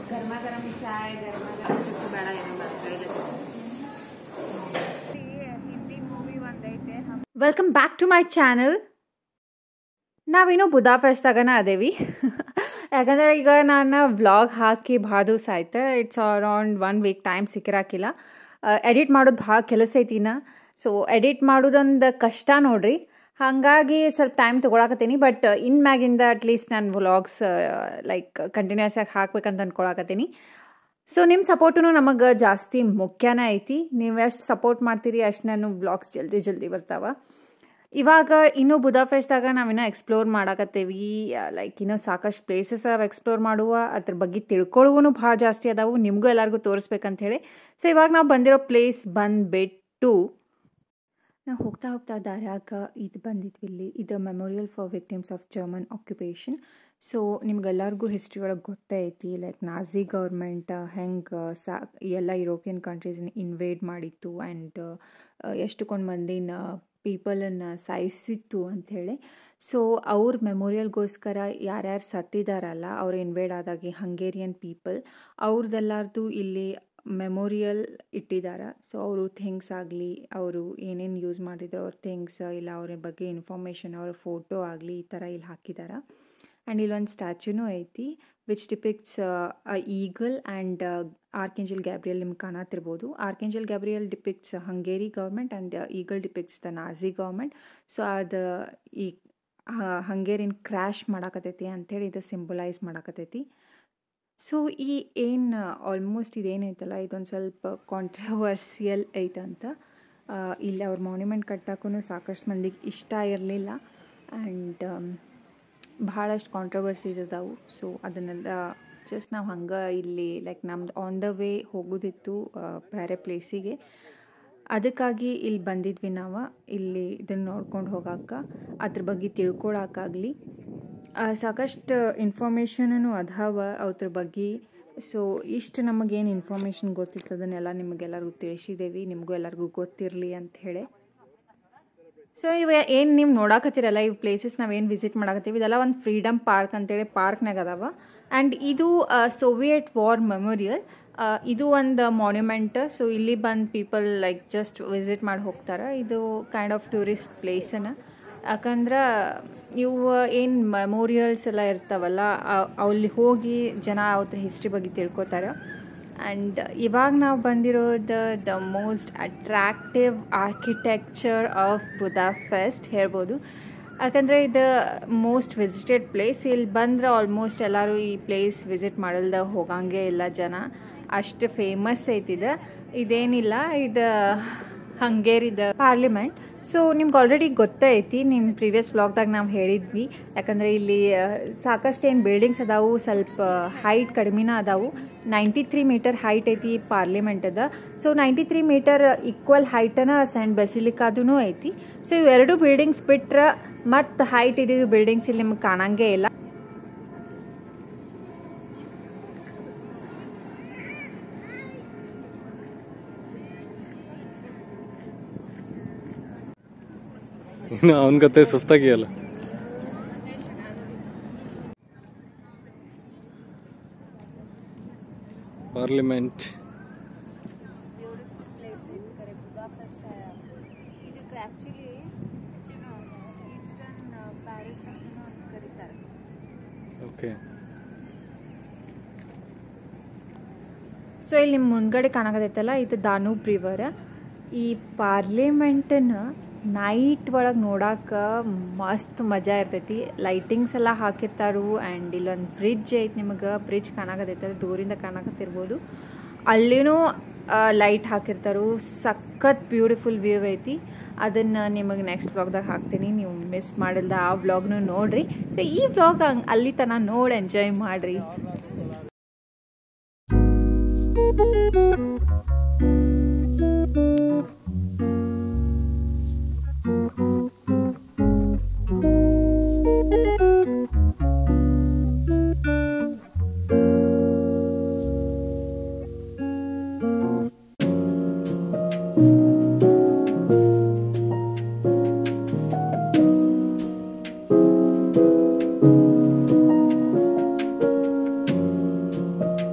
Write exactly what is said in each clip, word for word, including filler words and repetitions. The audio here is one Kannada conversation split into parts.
ಗರಮ ಚಾಯ್ ಗರಮ ಗರಂ ಚುಟ್ಟು ಬೇಡ ಏನೋ ಕೈಲಿ ಹಿಂದಿ ಮೂವಿ ಒಂದೈತೆ. Welcome back to my channel. ನಾವಿನ್ನೂ ಬುದಾಪೆಸ್ಟ್ದಾಗನ ಅದೇವಿ. ಯಾಕಂದರೆ ಈಗ ನಾನು ವ್ಲಾಗ್ ಹಾಕಿ ಭಾಳ ದಿವಸ ಆಯ್ತು. It's around one week time ಸಿಕ್ಕಿರಾಕಿಲ್ಲ. ಎಡಿಟ್ ಮಾಡೋದು ಭಾಳ ಕೆಲಸ ಐತಿನ. ಸೊ ಎಡಿಟ್ ಮಾಡೋದೊಂದು ಕಷ್ಟ ನೋಡ್ರಿ. ಹಾಗಾಗಿ ಸ್ವಲ್ಪ ಟೈಮ್ ತೊಗೊಳಕತ್ತೀನಿ. ಬಟ್ ಇನ್ ಮ್ಯಾಗಿಂದ ಅಟ್ಲೀಸ್ಟ್ ನಾನು ವ್ಲಾಗ್ಸ್ ಲೈಕ್ ಕಂಟಿನ್ಯೂಸ್ ಆಗಿ ಹಾಕ್ಬೇಕಂತ ಅಂದ್ಕೊಳಕತ್ತೀನಿ. ಸೊ ನಿಮ್ಮ ಸಪೋರ್ಟೂ ನಮಗೆ ಜಾಸ್ತಿ ಮುಖ್ಯನೇ ಐತಿ. ನೀವು ಎಷ್ಟು ಸಪೋರ್ಟ್ ಮಾಡ್ತೀರಿ ಅಷ್ಟು ನಾನು ವ್ಲಾಗ್ಸ್ ಜಲ್ದಿ ಜಲ್ದಿ ಬರ್ತಾವೆ. ಇವಾಗ ಇನ್ನೂ ಬುದಾಪೆಸ್ಟ್ದಾಗ ನಾವಿನ್ನೂ ಎಕ್ಸ್ಪ್ಲೋರ್ ಮಾಡಾಕತ್ತೇವಿ. ಲೈಕ್ ಇನ್ನೂ ಸಾಕಷ್ಟು ಪ್ಲೇಸಸ್ ಅದಾವೆ ಎಕ್ಸ್ಪ್ಲೋರ್ ಮಾಡುವ, ಅದ್ರ ಬಗ್ಗೆ ತಿಳ್ಕೊಳ್ಳುವೂ ಭಾಳ ಜಾಸ್ತಿ ಅದಾವು, ನಿಮಗೂ ಎಲ್ಲರಿಗೂ ತೋರಿಸ್ಬೇಕಂತ ಹೇಳಿ. ಸೊ ಇವಾಗ ನಾವು ಬಂದಿರೋ ಪ್ಲೇಸ್ ಬಂದುಬಿಟ್ಟು ನಾವು ಹೋಗ್ತಾ ಹೋಗ್ತಾ ದಾರ್ಯಾಗ ಇದು ಬಂದಿದ್ವಿ. ಇಲ್ಲಿ ಇದು memorial for victims of German occupation. So ನಿಮ್ಗೆಲ್ಲರಿಗೂ ಹಿಸ್ಟ್ರಿ ಒಳಗೆ ಗೊತ್ತೈತಿ, ಲೈಕ್ ನಾಜಿ ಗೌರ್ಮೆಂಟ್ ಹೆಂಗೆ ಸಾ ಎಲ್ಲ ಯುರೋಪಿಯನ್ ಕಂಟ್ರೀಸ್ನ ಇನ್ವೇಡ್ ಮಾಡಿತ್ತು ಆ್ಯಂಡ್ ಎಷ್ಟುಕೊಂಡು ಮಂದಿನ ಪೀಪಲನ್ನು ಸಾಯಿಸಿತ್ತು ಅಂಥೇಳಿ. ಸೊ ಅವ್ರ ಮೆಮೋರಿಯಲ್ಗೋಸ್ಕರ ಯಾರ್ಯಾರು ಸತ್ತಿದಾರಲ್ಲ ಅವ್ರು ಇನ್ವೇಡ್ ಆದಾಗೆ ಹಂಗೇರಿಯನ್ ಪೀಪಲ್ ಅವ್ರದ್ದೆಲ್ಲಾರ್ದು ಇಲ್ಲಿ ಮೆಮೋರಿಯಲ್ ಇಟ್ಟಿದ್ದಾರೆ. ಸೊ ಅವರು ಥಿಂಗ್ಸ್ ಆಗಲಿ, ಅವರು ಏನೇನು ಯೂಸ್ ಮಾಡ್ತಿದ್ರು ಅವ್ರ ಥಿಂಗ್ಸ್, ಇಲ್ಲ ಅವ್ರ ಬಗ್ಗೆ ಇನ್ಫಾರ್ಮೇಷನ್, ಅವ್ರ ಫೋಟೋ ಆಗಲಿ ಈ ಥರ ಇಲ್ಲಿ ಹಾಕಿದ್ದಾರೆ. ಆ್ಯಂಡ್ ಇಲ್ಲೊಂದು ಸ್ಟ್ಯಾಚ್ಯೂನೂ ಐತಿ which depicts eagle and archangel Gabriel. ನಿಮ್ಗೆ ಕಾಣತ್ತಿರ್ಬೋದು. Archangel Gabriel depicts Hungary government and eagle depicts the Nazi government. So ಅದು ಈ ಹಂಗೇರಿನ ಕ್ರ್ಯಾಶ್ ಮಾಡಾಕತ್ತೈತಿ ಅಂಥೇಳಿ ಇದು ಸಿಂಬಲೈಸ್ ಮಾಡಾಕತ್ತೈತಿ. ಸೊ ಈ ಏನು ಆಲ್ಮೋಸ್ಟ್ ಇದೇನೈತಲ್ಲ ಇದೊಂದು ಸ್ವಲ್ಪ ಕಾಂಟ್ರವರ್ಸಿಯಲ್ ಐತಂತ. ಇಲ್ಲಿ ಅವ್ರ ಮಾನ್ಯುಮೆಂಟ್ ಕಟ್ಟಕ್ಕೂ ಸಾಕಷ್ಟು ಮಂದಿಗೆ ಇಷ್ಟ ಇರಲಿಲ್ಲ ಆ್ಯಂಡ್ ಭಾಳಷ್ಟು ಕಾಂಟ್ರವರ್ಸೀಸ್ ಅದಾವು. ಸೊ ಅದನ್ನೆಲ್ಲ ಜಸ್ಟ್ ನಾವು ಹಂಗೆ ಇಲ್ಲಿ ಲೈಕ್ ನಮ್ದು ಆನ್ ದ ವೇ ಹೋಗೋದಿತ್ತು ಬೇರೆ ಪ್ಲೇಸಿಗೆ, ಅದಕ್ಕಾಗಿ ಇಲ್ಲಿ ಬಂದಿದ್ವಿ ನಾವು. ಇಲ್ಲಿ ಇದನ್ನು ನೋಡ್ಕೊಂಡು ಹೋಗಕ್ಕೆ, ಅದ್ರ ಬಗ್ಗೆ ತಿಳ್ಕೊಳಕ್ಕಾಗಲಿ ಸಾಕಷ್ಟು ಇನ್ಫಾರ್ಮೇಷನೂ ಅದಾವ ಅದ್ರ ಬಗ್ಗೆ. ಸೊ ಇಷ್ಟು ನಮಗೇನು ಇನ್ಫಾರ್ಮೇಷನ್ ಗೊತ್ತಿತ್ತು ಅದನ್ನೆಲ್ಲ ನಿಮಗೆಲ್ಲರಿಗೂ ತಿಳಿಸಿದ್ದೇವೆ, ನಿಮಗೂ ಎಲ್ಲರಿಗೂ ಗೊತ್ತಿರಲಿ ಅಂಥೇಳಿ. ಸೊ ಇವ ಏನು ನೀವು ನೋಡಾಕತ್ತೀರಲ್ಲ ಈ ಪ್ಲೇಸಸ್ ನಾವೇನು ವಿಸಿಟ್ ಮಾಡಾಕತ್ತೀವಿ ಇದೆಲ್ಲ ಒಂದು ಫ್ರೀಡಮ್ ಪಾರ್ಕ್ ಅಂತೇಳಿ ಪಾರ್ಕ್ನಾಗ ಅದಾವ. ಆ್ಯಂಡ್ ಇದು ಸೋವಿಯೆಟ್ ವಾರ್ ಮೆಮೋರಿಯಲ್. ಇದು ಒಂದು ಮಾನ್ಯುಮೆಂಟ್. ಸೊ ಇಲ್ಲಿ ಬಂದು ಪೀಪಲ್ ಲೈಕ್ ಜಸ್ಟ್ ವಿಸಿಟ್ ಮಾಡಿ ಹೋಗ್ತಾರೆ. ಇದು ಕೈಂಡ್ ಆಫ್ ಟೂರಿಸ್ಟ್ ಪ್ಲೇಸನ್ನು. ಯಾಕಂದ್ರೆ ಇವು ಏನು ಮೆಮೋರಿಯಲ್ಸ್ ಎಲ್ಲ ಇರ್ತಾವಲ್ಲ ಅಲ್ಲಿ ಹೋಗಿ ಜನ ಅವ್ರ ಹಿಸ್ಟ್ರಿ ಬಗ್ಗೆ ತಿಳ್ಕೊತಾರೆ. ಆ್ಯಂಡ್ ಇವಾಗ ನಾವು ಬಂದಿರೋದು the most attractive architecture of Budapest ಹೇಳ್ಬೋದು. ಯಾಕಂದರೆ ಇದು ಮೋಸ್ಟ್ ವಿಸಿಟೆಡ್ ಪ್ಲೇಸ್. ಇಲ್ಲಿ ಬಂದರೆ ಆಲ್ಮೋಸ್ಟ್ ಎಲ್ಲರೂ ಈ ಪ್ಲೇಸ್ ವಿಸಿಟ್ ಮಾಡಲ್ದ ಹೋಗಂಗೆ ಇಲ್ಲ ಜನ, ಅಷ್ಟು ಫೇಮಸ್ ಐತಿದೆ. ಇದೇನಿಲ್ಲ, ಇದು ಹಂಗೇರಿದ ಪಾರ್ಲಿಮೆಂಟ್. ಸೊ ನಿಮ್ಗೆ ಆಲ್ರೆಡಿ ಗೊತ್ತೈತಿ, ನಿಮ್ಮ ಪ್ರೀವಿಯಸ್ ವ್ಲಾಗ್ದಾಗ ನಾವು ಹೇಳಿದ್ವಿ. ಯಾಕಂದರೆ ಇಲ್ಲಿ ಸಾಕಷ್ಟು ಏನು ಬಿಲ್ಡಿಂಗ್ಸ್ ಅದಾವು, ಸ್ವಲ್ಪ ಹೈಟ್ ಕಡಿಮೆನ ಅದಾವು. ನೈಂಟಿ ತ್ರೀ ಮೀಟರ್ ಹೈಟ್ ಐತಿ ಪಾರ್ಲಿಮೆಂಟ್ ಅದ. So ninety three metre equal ಹೈಟನ ಸೈಂಟ್ ಬೆಸಿಲಿಕಾದೂ ಐತಿ. ಸೊ ಇವೆರಡು ಬಿಲ್ಡಿಂಗ್ಸ್ ಬಿಟ್ರೆ ಮತ್ತು ಹೈಟ್ ಇದ್ದಿದ್ದು ಬಿಲ್ಡಿಂಗ್ಸ್ ಇಲ್ಲಿ ನಿಮ್ಗೆ ಕಾಣಂಗೇ ಇಲ್ಲ. ಅವನ ಕತೆ ಸುಸ್ತಾಗಿಯಲ್ಲ. ಪಾರ್ಲಿಮೆಂಟ್ ಇದಕ್ಕೆ ಆ್ಯಕ್ಚುಲಿ ಈಸ್ಟರ್ನ್ ಪ್ಯಾರಿಸ್ ಅಂತ ಕರೀತಾರೆ. ಓಕೆ. ಸೊ ಇಲ್ಲಿ ನಿಮ್ಮ ಮುಂದ್ಗಡೆ ಕಾಣಕತ್ತೈತಲ್ಲ ಇದು ದಾನೂಬ್ ರಿವರ್. ಈ ಪಾರ್ಲಿಮೆಂಟನ್ನು ನೈಟ್ ಒಳಗೆ ನೋಡಕ್ಕೆ ಮಸ್ತ್ ಮಜಾ ಇರ್ತೈತಿ. ಲೈಟಿಂಗ್ಸ್ ಎಲ್ಲ ಹಾಕಿರ್ತಾರು. ಆ್ಯಂಡ್ ಇಲ್ಲೊಂದು ಬ್ರಿಡ್ಜ್ ಐತಿ, ನಿಮಗೆ ಬ್ರಿಡ್ಜ್ ಕಾಣಕತ್ತೈತಲ್ಲ ದೂರಿಂದ ಕಾಣಕತ್ತಿರ್ಬೋದು. ಅಲ್ಲಿನೂ ಲೈಟ್ ಹಾಕಿರ್ತಾರು. ಸಖತ್ ಬ್ಯೂಟಿಫುಲ್ ವ್ಯೂ ಐತಿ. ಅದನ್ನು ನಿಮಗೆ ನೆಕ್ಸ್ಟ್ ವ್ಲಾಗ್ದಾಗ ಹಾಕ್ತೀನಿ, ನೀವು ಮಿಸ್ ಮಾಡಿಲ್ದ ಆ ವ್ಲಾಗ್ನೂ ನೋಡಿರಿ. ಸೊ ಈ ವ್ಲಾಗ್ ಅಲ್ಲಿ ತನಕ ನೋಡಿ ಎಂಜಾಯ್ ಮಾಡಿರಿ.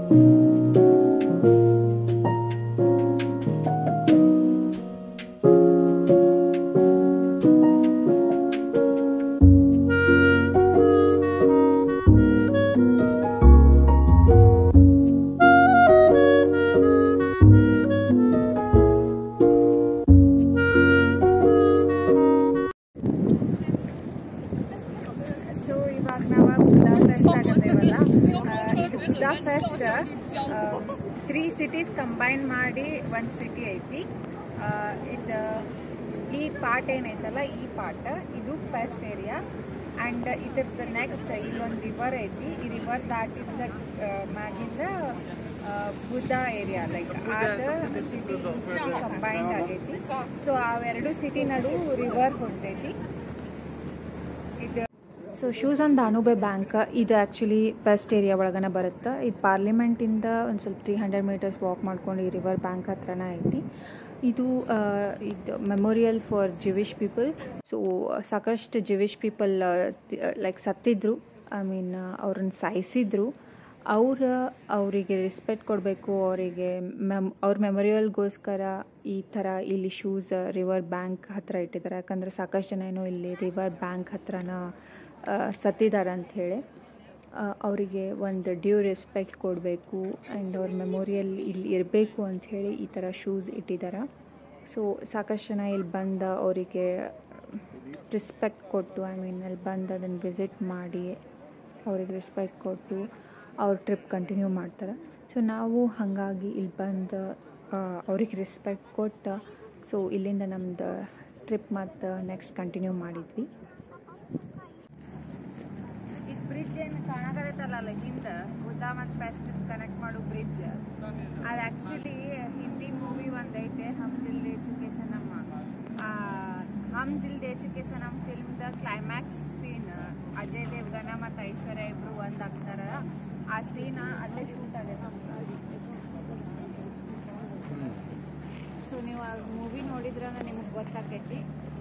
ಸೊ ಇವಾಗ ನಾವು ಬುಧಾ ಫೆಸ್ಟ್ ಆಗತ್ತೇವಲ್ಲ, ಇದು Buda Pest three cities combine ಮಾಡಿ ಒಂದು ಸಿಟಿ ಐತಿ. ಇದು ಈ ಪಾರ್ಟ್ ಏನೈತಲ್ಲ, ಈ ಪಾರ್ಟ್ ಇದು ಫೆಸ್ಟ್ ಏರಿಯಾ. ಆ್ಯಂಡ್ ಇದ್ರದ್ದು ನೆಕ್ಸ್ಟ್ ಇಲ್ಲೊಂದು ರಿವರ್ ಐತಿ. ಈ ರಿವರ್ ದಾಟಿದ ಮ್ಯಾಗಿಂದ ಬುಧಾ ಏರಿಯಾ ಲೈಕ್ ಆದ ಸಿಟಿ ಸಿಟಿ ಕಂಬೈನ್ಡ್ ಆಗೈತಿ. ಸೊ ಅವೆರಡು ಸಿಟಿ ನಡು ರಿವರ್ ಹೊಂಟೈತಿ. ಇದು so shoes on Danube bank ಇದು ಆ್ಯಕ್ಚುಲಿ ಬೆಸ್ಟ್ ಏರಿಯಾ ಒಳಗನೆ ಬರುತ್ತೆ. ಇದು ಪಾರ್ಲಿಮೆಂಟಿಂದ ಒಂದು ಸ್ವಲ್ಪ ತ್ರೀ ಹಂಡ್ರೆಡ್ ಮೀಟರ್ಸ್ ವಾಕ್ ಮಾಡ್ಕೊಂಡು ಈ ರಿವರ್ ಬ್ಯಾಂಕ್ ಹತ್ರನೇ ಐತಿ. ಇದು ಇದು memorial for Jewish people. So ಸಾಕಷ್ಟು ಜಿವಿಷ್ ಪೀಪಲ್ ಲೈಕ್ ಸತ್ತಿದ್ರು, ಐ ಮೀನ್ ಅವ್ರನ್ನ ಸಾಯಿಸಿದ್ರು. ಅವ್ರ ಅವರಿಗೆ ರೆಸ್ಪೆಕ್ಟ್ ಕೊಡಬೇಕು, ಅವರಿಗೆ ಮೆಮ್ ಅವ್ರ ಮೆಮೊರಿಯಲ್ಗೋಸ್ಕರ ಈ ಥರ ಇಲ್ಲಿ ಶೂಸ್ ರಿವರ್ ಬ್ಯಾಂಕ್ ಹತ್ತಿರ ಇಟ್ಟಿದ್ದಾರೆ. ಯಾಕಂದರೆ ಸಾಕಷ್ಟು ಜನ ಏನೋ ಇಲ್ಲಿ ರಿವರ್ ಬ್ಯಾಂಕ್ ಹತ್ರನ ಸತ್ತಿದ್ದಾರೆ ಅಂಥೇಳಿ ಅವರಿಗೆ ಒಂದು ಡ್ಯೂ ರೆಸ್ಪೆಕ್ಟ್ ಕೊಡಬೇಕು ಆ್ಯಂಡ್ ಅವ್ರ ಮೆಮೋರಿಯಲ್ ಇಲ್ಲಿ ಇರಬೇಕು ಅಂಥೇಳಿ ಈ ಥರ ಶೂಸ್ ಇಟ್ಟಿದ್ದಾರೆ. ಸೊ ಸಾಕಷ್ಟು ಜನ ಇಲ್ಲಿ ಬಂದು ಅವರಿಗೆ ರೆಸ್ಪೆಕ್ಟ್ ಕೊಟ್ಟು, ಐ ಮೀನ್ ಅಲ್ಲಿ ಬಂದು ಅದನ್ನು ವಿಸಿಟ್ ಮಾಡಿ ಅವ್ರಿಗೆ ರೆಸ್ಪೆಕ್ಟ್ ಕೊಟ್ಟು ಅವ್ರ ಟ್ರಿಪ್ ಕಂಟಿನ್ಯೂ ಮಾಡ್ತಾರೆ. ಸೊ ನಾವು ಹಾಗಾಗಿ ಇಲ್ಲಿ ಬಂದು ಅವ್ರಿಗೆ ರೆಸ್ಪೆಕ್ಟ್ ಕೊಟ್ಟು ಸೊ ಇಲ್ಲಿಂದ ನಮ್ಮದು ಟ್ರಿಪ್ ಮತ್ತು ನೆಕ್ಸ್ಟ್ ಕಂಟಿನ್ಯೂ ಮಾಡಿದ್ವಿ. ಇದು ಬ್ರಿಡ್ಜ್ ಏನು ಕಾಣಕತ್ತೈತಲ್ಲ ಅಲ್ಲ ಹಿಂದೆ, ಬುದ್ಧ ಮತ್ತು ಫೆಸ್ಟ್ ಕನೆಕ್ಟ್ ಮಾಡೋ ಬ್ರಿಡ್ಜ್, ಅದು ಆ್ಯಕ್ಚುಲಿ ಹಿಂದಿ ಮೂವಿ ಒಂದೈತೆ ಹಮ್ ದಿಲ್ ದೇ ಚುಕೆ ಸನಮ್. ಹಮ್ ದಿಲ್ ದೇ ಚುಕೆ ಸನಮ್ ಫಿಲ್ಮ್ದ ಕ್ಲೈಮ್ಯಾಕ್ಸ್ ಸೀನ್ ಅಜಯ್ ದೇವ್ಗನ ಮತ್ತು ಐಶ್ವರ್ಯ ಇಬ್ಬರು ಒಂದು ಆಗ್ತಾರ. ಆ ಸೀನ್ ಅಲ್ಲೇ ಶೂಟ್ ಆಗೈತೆ. ಸೊ ನೀವು ಆ ಮೂವಿ ನೋಡಿದ್ರೆ ನಿಮಗೆ ಗೊತ್ತಾಕೈತಿ.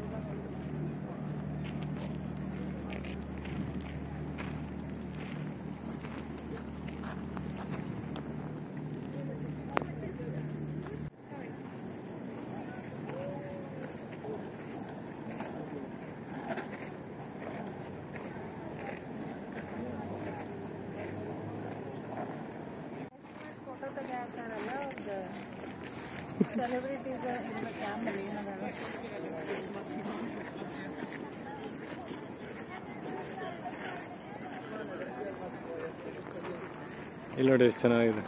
ಸೆಲೆಬ್ರಿಟೀಸ್ ಕ್ಯಾಮ್ರಾ ಏನದ ಇಲ್ಲಿ ನೋಡಿ ಎಷ್ಟು ಚೆನ್ನಾಗಿದೆ.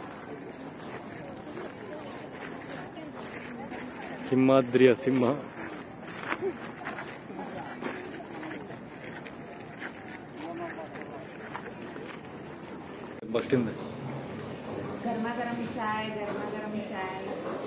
ಸಿಂಹಾದ್ರಿಯ ಸಿಂಹ. ಬಸ್ಟಿಂದ ಗರ್ಮ ಗರಂ ಚಾಯ್ ಗರ್ಮ ಗರಂ ಚಾಯ್.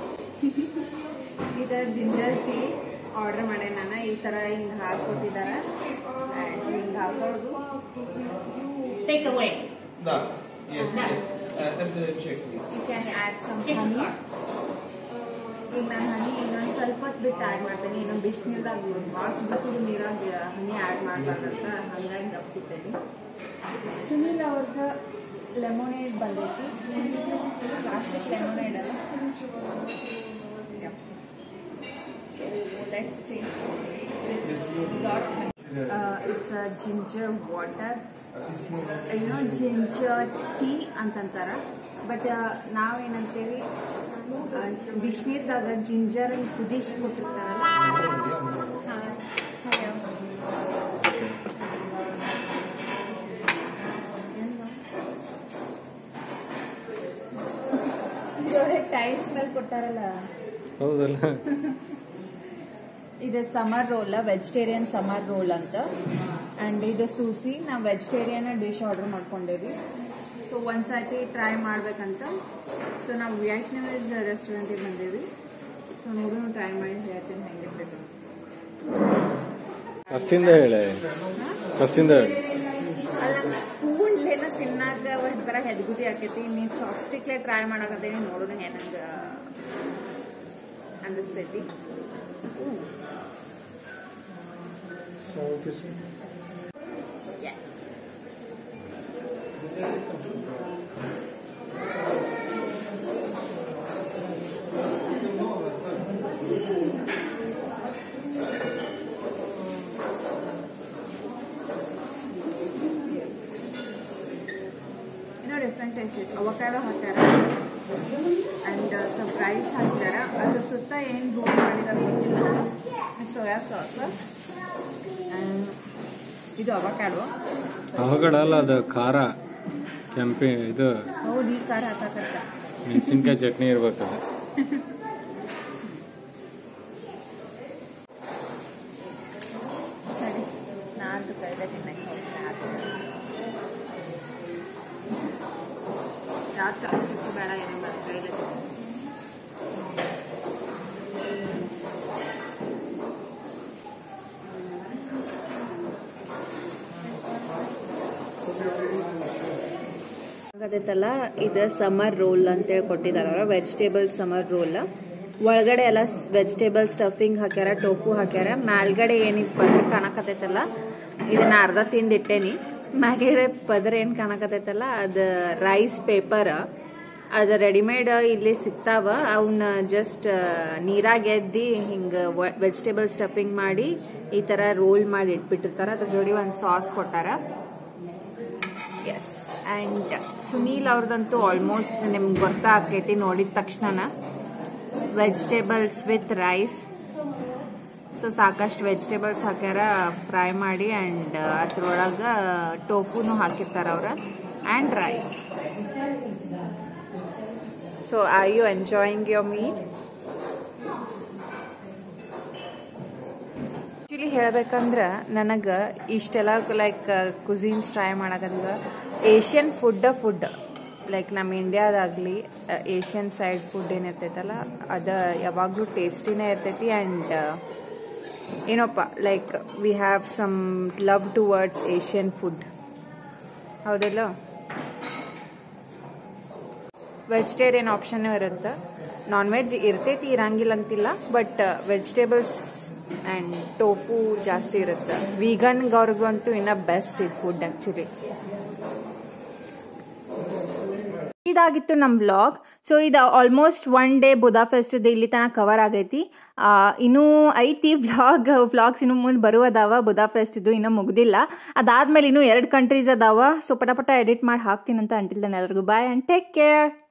ಇದು ಜಿಂಜರ್ ಟೀ ಆರ್ಡರ್ ಮಾಡೇ ನಾನು. ಈ ಥರ ಹಿಂಗೆ ಹಾಕ್ಕೊಟ್ಟಿದ್ದಾರೆ. ಹಿಂಗೆ ಹಾಕೋದು take away. Yes, yes. Uh, and the check, please. You can add some honey. ಈಗ ನಾನು ಹನಿ ಇನ್ನೊಂದು ಸ್ವಲ್ಪ ಹೊತ್ತು ಬಿಟ್ಟು ಆ್ಯಡ್ ಮಾಡ್ತೀನಿ. ಇನ್ನೊಂದು ಬಿಸಿನೀರ್ದಾಗ ವಾಸ್ ಬಿಸಿಲು ನೀರಾಗ ಹನಿ ಆ್ಯಡ್ ಮಾಡಬಾರ್ದಂತ ಹಂಗಾಗಿ ಗಪ್ಪಿದ್ದೀನಿ. ಸುನೀಲ್ ಅವ್ರದ್ದು ಲೆಮೋನೇಡ್ ಬಂದೈತಿ, ಪ್ಲಾಸ್ಟಿಕ್ ಲೆಮೋನೇಡ್ ಅಲ್ಲ. Let's taste. It's a ginger water, ಏನೋ ಜಿಂಜರ್ ಟೀ ಅಂತಂತಾರೆ. ಬಟ್ ನಾವೇನಂತೇವಿ ಬಿಸಿನೀರ್ದಾಗ ಜಿಂಜರ್ ಕುದಿಸಿ ಕೊಟ್ಟಿರ್ತಾರಲ್ಲ. ಟೈಲ್ ಸ್ಮೆಲ್ ಕೊಟ್ಟಾರಲ್ಲ. ಹೌದಲ್ಲ. ಇದು summer roll, vegetarian summer roll ಅಂತ. ಆ್ಯಂಡ್ ಇದು ಸೂಸಿ. ನಾವು ವೆಜಿಟೇರಿಯನ್ ಡಿಶ್ ಆರ್ಡರ್ ಮಾಡ್ಕೊಂಡೇವಿ. ಸೊ ಒಂದ್ಸತಿ ಟ್ರೈ ಮಾಡ್ಬೇಕಂತ. ಸೊ ನಾವು ವೈಷ್ಣವೀಸ್ ರೆಸ್ಟೋರೆಂಟಿಗೆ ಬಂದೇವಿ. ಸೊ ನೋಡೋಣ, ಟ್ರೈ ಮಾಡಿ ಹೇಳ್ತೀನಿ ಹೆಂಗಿರ್ತೈತೆ. ಅಷ್ಟಿಂದ ಹೇಳಿ ಅಷ್ಟಿಂದ ಹೇಳಿ. ಅಲ್ಲ ಸ್ಪೂನ್ಲೇನ ತಿನ್ನಾಗ ಒಂದು ಥರ ಹೆದ್ಗುದಿ ಆಕೈತಿ. ನೀನು ಚಾಪ್ ಸ್ಟಿಕ್ಲೇ ಟ್ರೈ ಮಾಡಕತ್ತೀನಿ, ನೋಡೋಣ ಏನಂಗೆ ಅನ್ನಿಸ್ತೈತಿ. Yeah. ಡಿಫ್ರೆಂಟ್ ಟೇಸ್ಟ್ ಇತ್ತು. ಅವಕಾಡೋ ಹಾಕ್ಯಾರ ಆ್ಯಂಡ್ ಸ್ವಲ್ಪ ರೈಸ್ ಹಾಕ್ಯಾರ. ಅದ್ರ ಸುತ್ತ ಏನು ರೋಲ್ ಮಾಡಿದಾರೆ ಗೊತ್ತಿಲ್ಲ. ಸೋಯಾ ಸಾಸ್ ಇದು ಅವಕಾಡೋ. ಅವಘಡ ಅಲ್ಲ, ಅದು ಖಾರ ಕೆಂಪಿ ಇದು. ಹೌದು, ಈ ಖಾರ ಹಾಕತ್ತ ಮೆಣಸಿನ್ಕಾಯಿ ಚಟ್ನಿ ಇರ್ಬೇಕದು. ಸರಿ, ನಾನು ಕೈಲೇ ತಿನ್ನಕ್ಕೆ ಹೋಗ್ತೀನಿ. ಯಾವ ಚಾಪ್ಸ್ಟಿಕ್ಕು ಬೇಡ, ಏನು ಬೇಡ, ಕೈಲೇ ತಿನ್ನ. ಆಗತ್ತಲ್ಲ, ಇದು ಸಮರ್ ರೋಲ್ ಅಂತೇಳಿ ಕೊಟ್ಟಿದ್ದಾರೆ ಅವ್ರ. Vegetable summer roll. ಒಳಗಡೆ ಎಲ್ಲ ವೆಜಿಟೇಬಲ್ ಸ್ಟಫಿಂಗ್ ಹಾಕ್ಯಾರ, ಟೋಫು ಹಾಕ್ಯಾರ. ಮ್ಯಾಲ್ಗಡೆ ಏನಿತ್ತು ಪದ್ರ ಕಾಣಕತ್ತೈತಲ್ಲ, ಇದನ್ನ ಅರ್ಧ ತಿಂದಿಟ್ಟೇನಿ. ಮ್ಯಾಲ್ಗಡೆ ಪದ್ರ ಏನ್ ಕಾಣಕತ್ತೈತಲ್ಲ ಅದು ರೈಸ್ ಪೇಪರ್. ಅದು ರೆಡಿಮೇಡ್ ಇಲ್ಲಿ ಸಿಗ್ತಾವ. ಅವನ್ನ ಜಸ್ಟ್ ನೀರಾಗ ಎದ್ದಿ ಹಿಂಗ ವೆಜಿಟೇಬಲ್ ಸ್ಟಫಿಂಗ್ ಮಾಡಿ ಈ ತರ ರೋಲ್ ಮಾಡಿ ಇಟ್ಬಿಟ್ಟಿರ್ತಾರ. ಅದ್ರ ಜೋಡಿ ಒಂದು ಸಾಸ್ ಕೊಟ್ಟಾರ. ಎಸ್, ಆ್ಯಂಡ್ ಸುನೀಲ್ ಅವ್ರದಂತೂ ಆಲ್ಮೋಸ್ಟ್ ನಿಮ್ಗೆ ಗೊತ್ತಾಗ್ತೈತಿ ನೋಡಿದ ತಕ್ಷಣ. Vegetables with rice. ಸೊ ಸಾಕಷ್ಟು ವೆಜಿಟೇಬಲ್ಸ್ ಹಾಕ್ಯಾರ ಫ್ರೈ ಮಾಡಿ, ಆ್ಯಂಡ್ ಅದ್ರೊಳಗೆ ಟೋಫುನು ಹಾಕಿರ್ತಾರ ಅವ್ರ, and rice. So are you enjoying your meal? Actually ಹೇಳ್ಬೇಕಂದ್ರೆ ನನಗೆ ಇಷ್ಟೆಲ್ಲ ಲೈಕ್ ಕುಝೀನ್ಸ್ ಟ್ರೈ ಮಾಡೋದಂದ್ರೆ ಏಷ್ಯನ್ ಫುಡ್ ಫುಡ್ ಲೈಕ್ ನಮ್ಮ ಇಂಡಿಯಾದಾಗಲಿ ಏಷ್ಯನ್ ಸೈಡ್ ಫುಡ್ ಏನಿರ್ತೈತಲ್ಲ ಅದು ಯಾವಾಗಲೂ ಟೇಸ್ಟಿನೇ ಇರ್ತೈತಿ. ಆ್ಯಂಡ್ ಏನಪ್ಪ like we have some love towards Asian food, ಹೌದಲ್ಲ? ವೆಜಿಟೇರಿಯನ್ ಆಪ್ಷನ್ನೂ ಇರುತ್ತೆ, ನಾನ್ ವೆಜ್ ಇರ್ತೈತಿ, ಇರಂಗಿಲ್ಲ ಅಂತಿಲ್ಲ. ಬಟ್ ವೆಜಿಟೇಬಲ್ಸ್ ಆ್ಯಂಡ್ ಟೋಫು ಜಾಸ್ತಿ ಇರುತ್ತೆ. ವೀಗನ್ಗವ್ರಿಗಂತೂ ಇನ್ನೂ ಬೆಸ್ಟ್ ಇದು ಫುಡ್ ಆ್ಯಕ್ಚುಲಿ. ಇದಾಗಿತ್ತು ನಮ್ಮ ವ್ಲಾಗ್. ಸೊ ಇದು ಆಲ್ಮೋಸ್ಟ್ ಒನ್ ಡೇ ಬುದಾಫೆಸ್ಟ್ ಇಲ್ಲಿ ತನಕ ಕವರ್ ಆಗೈತಿ. ಇನ್ನೂ ಐತಿ ವ್ಲಾಗ್ ವ್ಲಾಗ್ಸ್ ಇನ್ನೂ ಮುಂದೆ ಬರುವುದಾವ. ಬುದಾಫೆಸ್ಟ್ ಇದು ಇನ್ನೂ ಮುಗ್ದಿಲ್ಲ. ಅದಾದ್ಮೇಲೆ ಇನ್ನೂ ಎರಡು ಕಂಟ್ರೀಸ್ ಅದಾವ. ಸೊ ಪಟ ಪಟ ಎಡಿಟ್ ಮಾಡಿ ಹಾಕ್ತೀನಂತ. ಅಂಟಿಲ್ ದೆನ್ ಎಲ್ಲರಿಗೂ ಬಾಯ್ ಆ್ಯಂಡ್ ಟೇಕ್ ಕೇರ್.